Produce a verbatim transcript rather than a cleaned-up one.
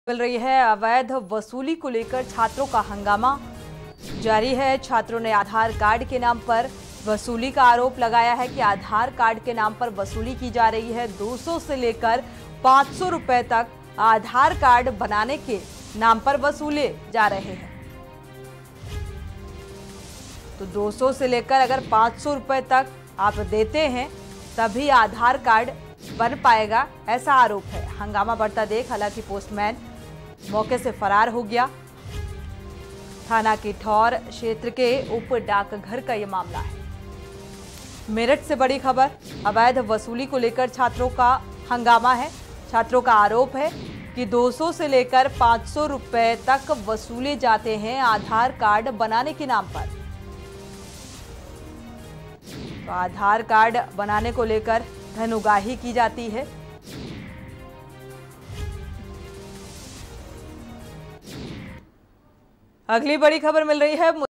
मिल रही है। अवैध वसूली को लेकर छात्रों का हंगामा जारी है। छात्रों ने आधार कार्ड के नाम पर वसूली का आरोप लगाया है कि आधार कार्ड के नाम पर वसूली की जा रही है। दो सौ से लेकर पाँच सौ रुपए तक आधार कार्ड बनाने के नाम पर वसूले जा रहे हैं। तो दो सौ से लेकर अगर पाँच सौ रुपए तक आप देते हैं तभी आधार कार्ड बन पाएगा, ऐसा आरोप है। हंगामा बढ़ता देख हालांकि पोस्टमैन मौके से फरार हो गया। थाना किठौर क्षेत्र के उप डाकघर का यह मामला है। मेरठ से बड़ी खबर, अवैध वसूली को लेकर छात्रों का हंगामा है। छात्रों का आरोप है कि दो सौ से लेकर पाँच सौ रुपए तक वसूले जाते हैं आधार कार्ड बनाने के नाम पर। तो आधार कार्ड बनाने को लेकर धन उगाही की जाती है। अगली बड़ी खबर मिल रही है।